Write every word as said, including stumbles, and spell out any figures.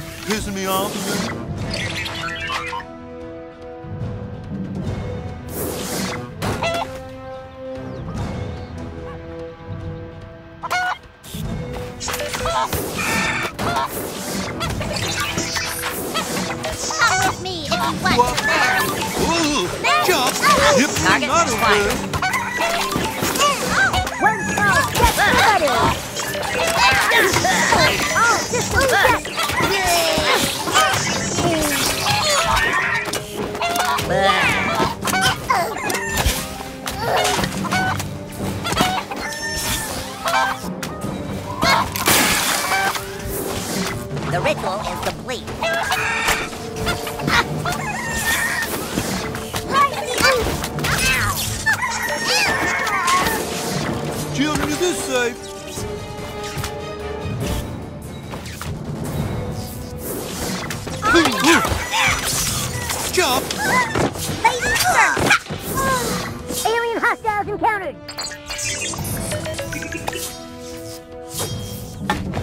pissing me off again? Come with me if you want What? to learn. Ooh, jump! Hip me Target not is over fine. there. One small step forward. All systems set. The ritual is complete. Children, is this safe? Jump! Ladies first. Alien hostiles encountered.